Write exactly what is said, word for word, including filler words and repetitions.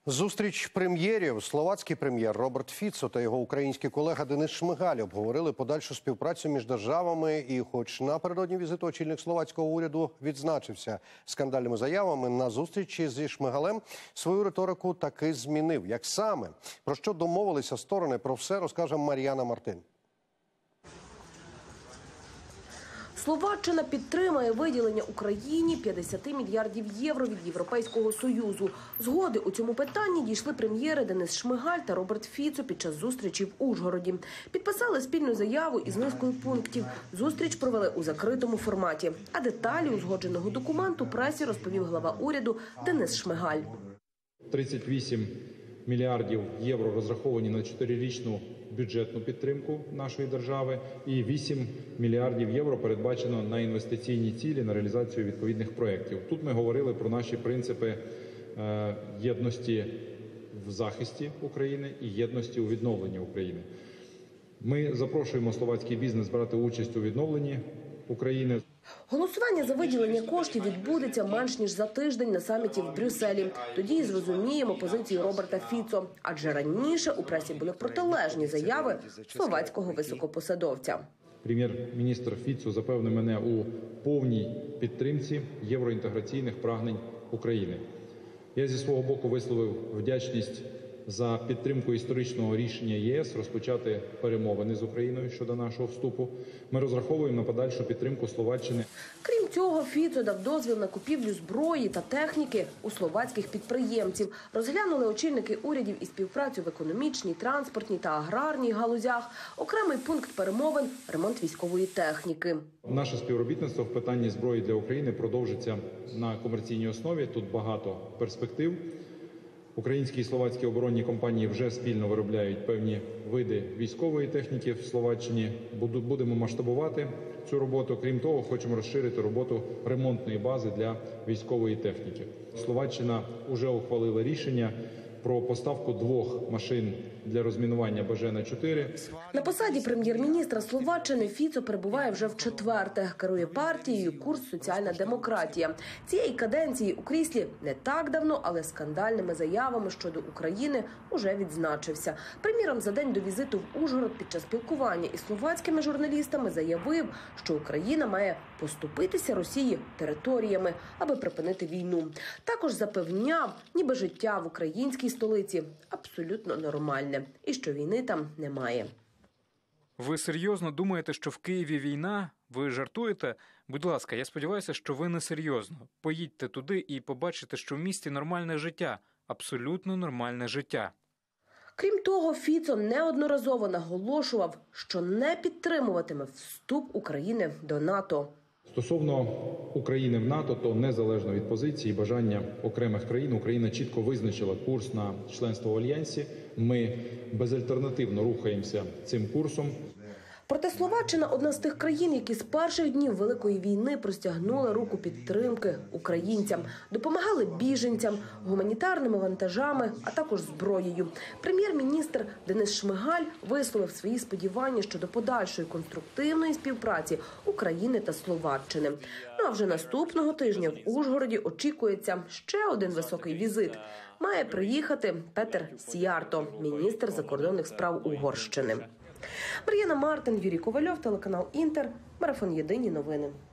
Зустріч прем'єрів. Словацький прем'єр Роберт Фіцо та його український колега Денис Шмигаль обговорили подальшу співпрацю між державами. І хоч напередодні візиту очільник словацького уряду відзначився скандальними заявами, на зустрічі зі Шмигалем свою риторику таки змінив. Як саме? Про що домовилися сторони? Про все розкаже Мар'яна Мартин. Словаччина підтримає виділення Україні п'ятдесят мільярдів євро від Європейського Союзу. Згоди у цьому питанні дійшли прем'єри Денис Шмигаль та Роберт Фіцо під час зустрічі в Ужгороді. Підписали спільну заяву із низкою пунктів. Зустріч провели у закритому форматі. А деталі узгодженого документу пресі розповів глава уряду Денис Шмигаль. тридцять вісім мільярдів євро розраховані на чотирирічну бюджетну підтримку нашої держави і вісім мільярдів євро передбачено на інвестиційні цілі, на реалізацію відповідних проєктів. Тут ми говорили про наші принципи єдності в захисті України і єдності у відновленні України. Ми запрошуємо словацький бізнес брати участь у відновленні України. Голосування за виділення коштів відбудеться менш ніж за тиждень на саміті в Брюсселі. Тоді і зрозуміємо позицію Роберта Фіцо. Адже раніше у пресі були протилежні заяви словацького високопосадовця. Прем'єр-міністр Фіцо запевнив мене у повній підтримці євроінтеграційних прагнень України. Я зі свого боку висловив вдячність за підтримку історичного рішення ЄС розпочати перемовини з Україною щодо нашого вступу. Ми розраховуємо на подальшу підтримку Словаччини. Крім цього, Фіцо дав дозвіл на купівлю зброї та техніки у словацьких підприємців. Розглянули очільники урядів і співпрацю в економічній, транспортній та аграрній галузях. Окремий пункт перемовин – ремонт військової техніки. Наше співробітництво в питанні зброї для України продовжиться на комерційній основі. Тут багато перспектив. Українські і словацькі оборонні компанії вже спільно виробляють певні види військової техніки в Словаччині. Будемо масштабувати цю роботу. Крім того, хочемо розширити роботу ремонтної бази для військової техніки. Словаччина вже ухвалила рішення про поставку двох машин для розмінування Б Ж Н чотири. На посаді прем'єр-міністра Словаччини Фіцо перебуває вже в четверте. Керує партією «Курс соціальна демократія». Цієї каденції у кріслі не так давно, але скандальними заявами щодо України уже відзначився. Приміром, за день до візиту в Ужгород під час спілкування із словацькими журналістами заявив, що Україна має поступитися Росії територіями, аби припинити війну. Також запевняв, ніби життя в українській столиці абсолютно нормальне і що війни там немає. Ви серйозно думаєте, що в Києві війна? Ви жартуєте? Будь ласка, я сподіваюся, що ви не серйозно. Поїдьте туди і побачите, що в місті нормальне життя. Абсолютно нормальне життя. Крім того, Фіцо неодноразово наголошував, що не підтримуватиме вступ України до НАТО. Стосовно України в НАТО, то незалежно від позиції і бажання окремих країн, Україна чітко визначила курс на членство в Альянсі. Ми безальтернативно рухаємося цим курсом. Проте Словаччина – одна з тих країн, які з перших днів Великої війни простягнули руку підтримки українцям, допомагали біженцям, гуманітарними вантажами, а також зброєю. Прем'єр-міністр Денис Шмигаль висловив свої сподівання щодо подальшої конструктивної співпраці України та Словаччини. Ну а вже наступного тижня в Ужгороді очікується ще один високий візит. Має приїхати Петер Сіярто, міністр закордонних справ Угорщини. Мар'яна Мартин, Юрій Ковальов, телеканал «Інтер», марафон «Єдині новини».